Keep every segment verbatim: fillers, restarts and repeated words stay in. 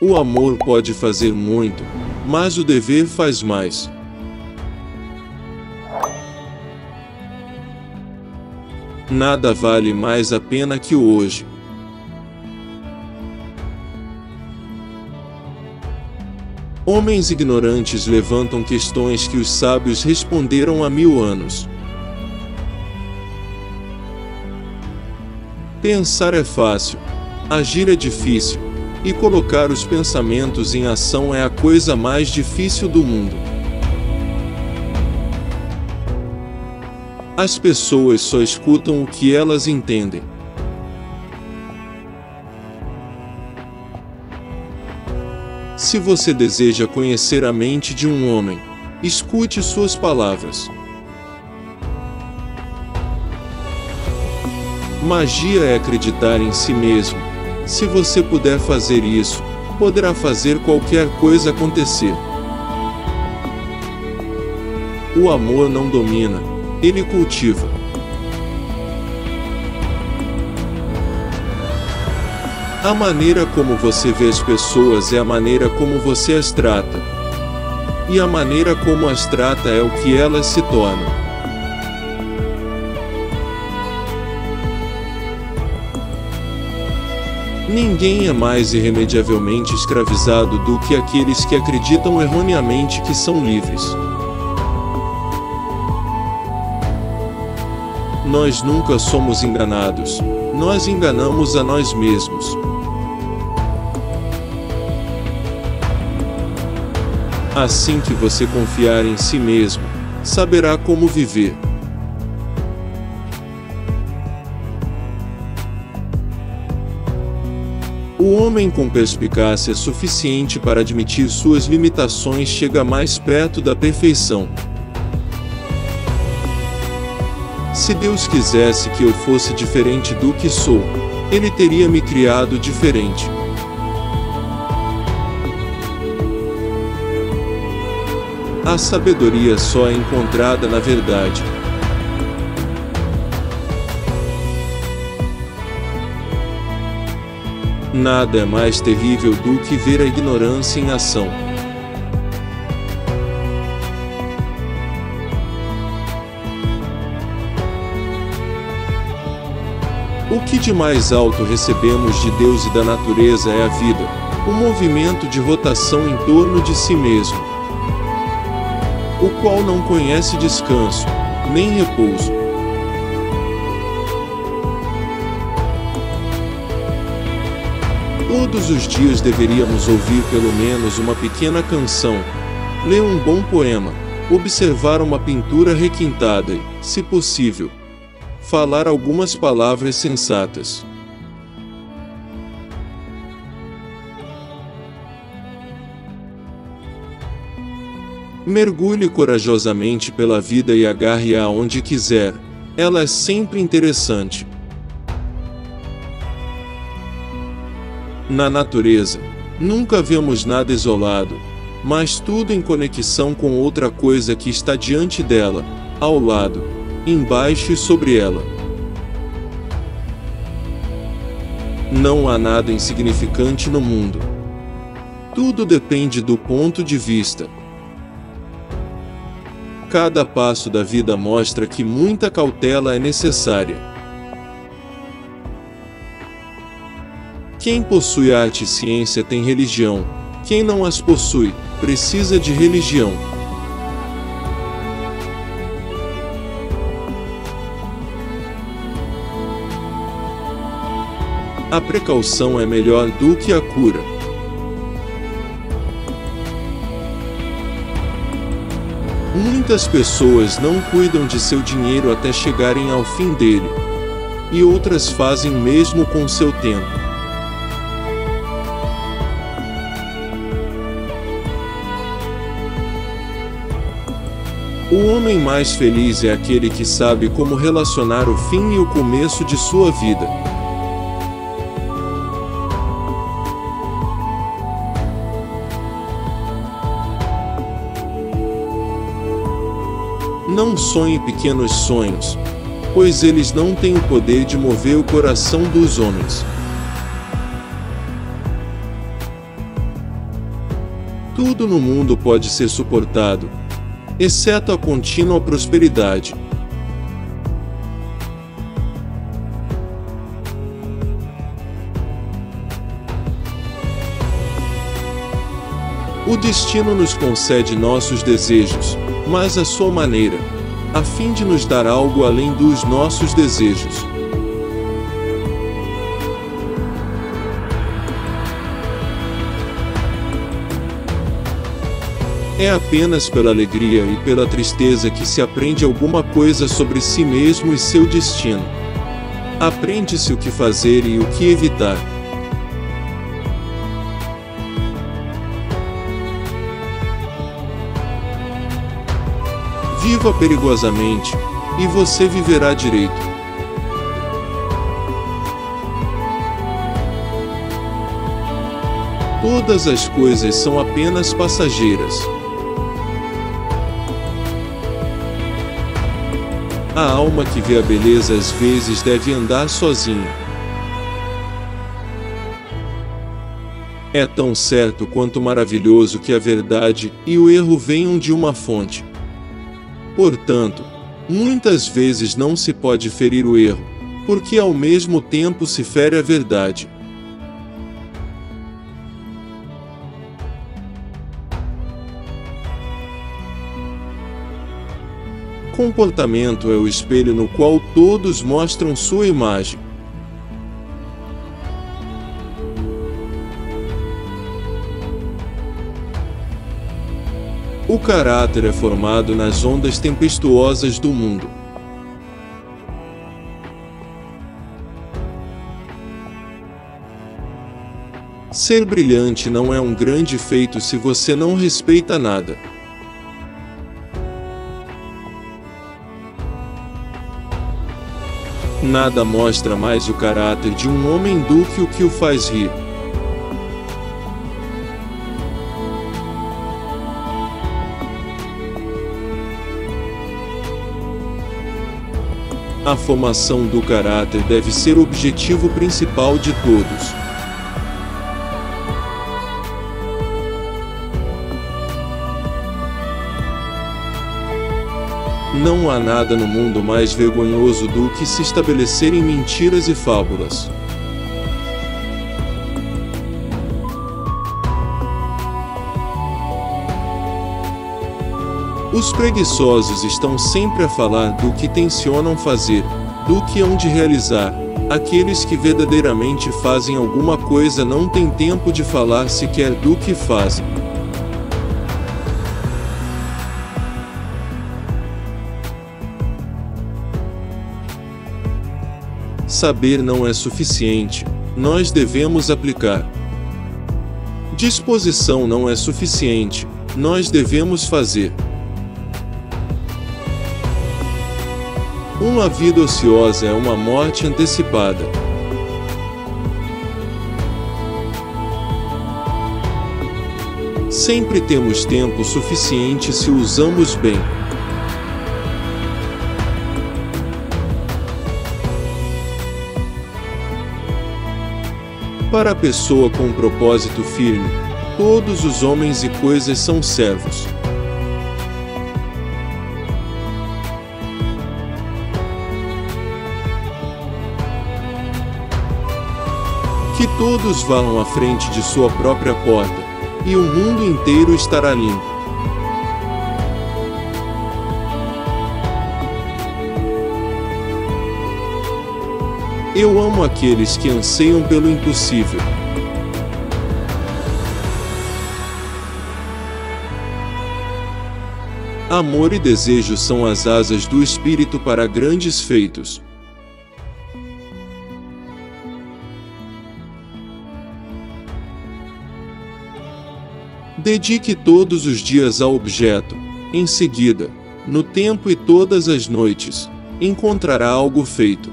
O amor pode fazer muito, mas o dever faz mais. Nada vale mais a pena que o hoje. Homens ignorantes levantam questões que os sábios responderam há mil anos. Pensar é fácil, agir é difícil, e colocar os pensamentos em ação é a coisa mais difícil do mundo. As pessoas só escutam o que elas entendem. Se você deseja conhecer a mente de um homem, escute suas palavras. Magia é acreditar em si mesmo. Se você puder fazer isso, poderá fazer qualquer coisa acontecer. O amor não domina, ele cultiva. A maneira como você vê as pessoas é a maneira como você as trata. E a maneira como as trata é o que elas se tornam. Ninguém é mais irremediavelmente escravizado do que aqueles que acreditam erroneamente que são livres. Nós nunca somos enganados, nós enganamos a nós mesmos. Assim que você confiar em si mesmo, saberá como viver. O homem com perspicácia suficiente para admitir suas limitações chega mais perto da perfeição. Se Deus quisesse que eu fosse diferente do que sou, Ele teria me criado diferente. A sabedoria só é encontrada na verdade. Nada é mais terrível do que ver a ignorância em ação. O que de mais alto recebemos de Deus e da natureza é a vida, o movimento de rotação em torno de si mesmo, o qual não conhece descanso, nem repouso. Todos os dias deveríamos ouvir pelo menos uma pequena canção, ler um bom poema, observar uma pintura requintada e, se possível, falar algumas palavras sensatas. Mergulhe corajosamente pela vida e agarre-a aonde quiser, ela é sempre interessante. Na natureza, nunca vemos nada isolado, mas tudo em conexão com outra coisa que está diante dela, ao lado, embaixo e sobre ela. Não há nada insignificante no mundo. Tudo depende do ponto de vista. Cada passo da vida mostra que muita cautela é necessária. Quem possui arte e ciência tem religião. Quem não as possui, precisa de religião. A precaução é melhor do que a cura. Muitas pessoas não cuidam de seu dinheiro até chegarem ao fim dele, e outras fazem o mesmo com seu tempo. O homem mais feliz é aquele que sabe como relacionar o fim e o começo de sua vida. Não sonhe pequenos sonhos, pois eles não têm o poder de mover o coração dos homens. Tudo no mundo pode ser suportado, exceto a contínua prosperidade. O destino nos concede nossos desejos, mas à sua maneira, a fim de nos dar algo além dos nossos desejos. É apenas pela alegria e pela tristeza que se aprende alguma coisa sobre si mesmo e seu destino. Aprende-se o que fazer e o que evitar. Viva perigosamente, e você viverá direito. Todas as coisas são apenas passageiras. A alma que vê a beleza às vezes deve andar sozinha. É tão certo quanto maravilhoso que a verdade e o erro venham de uma fonte. Portanto, muitas vezes não se pode ferir o erro, porque ao mesmo tempo se fere a verdade. Comportamento é o espelho no qual todos mostram sua imagem. O caráter é formado nas ondas tempestuosas do mundo. Ser brilhante não é um grande feito se você não respeita nada. Nada mostra mais o caráter de um homem do que o que o faz rir. A formação do caráter deve ser o objetivo principal de todos. Não há nada no mundo mais vergonhoso do que se estabelecer em mentiras e fábulas. Os preguiçosos estão sempre a falar do que tencionam fazer, do que hão de realizar. Aqueles que verdadeiramente fazem alguma coisa não têm tempo de falar sequer do que fazem. Saber não é suficiente, nós devemos aplicar. Disposição não é suficiente, nós devemos fazer. Uma vida ociosa é uma morte antecipada. Sempre temos tempo suficiente se o usamos bem. Para a pessoa com um propósito firme, todos os homens e coisas são servos. Que todos vão à frente de sua própria porta, e o mundo inteiro estará limpo. Eu amo aqueles que anseiam pelo impossível. Amor e desejo são as asas do espírito para grandes feitos. Dedique todos os dias ao objeto, em seguida, no tempo e todas as noites, encontrará algo feito.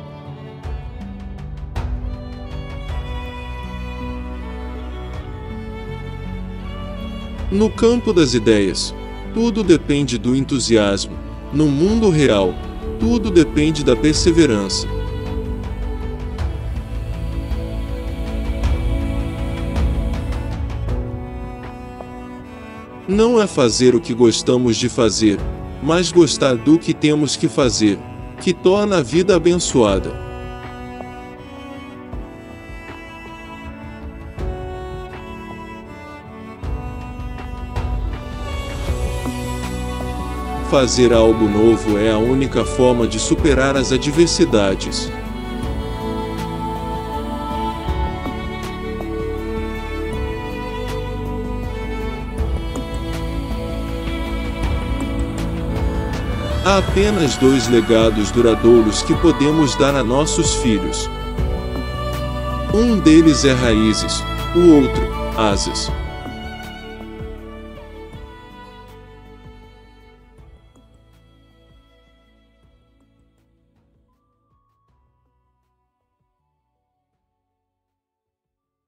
No campo das ideias, tudo depende do entusiasmo. No mundo real, tudo depende da perseverança. Não é fazer o que gostamos de fazer, mas gostar do que temos que fazer, que torna a vida abençoada. Fazer algo novo é a única forma de superar as adversidades. Há apenas dois legados duradouros que podemos dar a nossos filhos. Um deles é raízes, o outro, asas.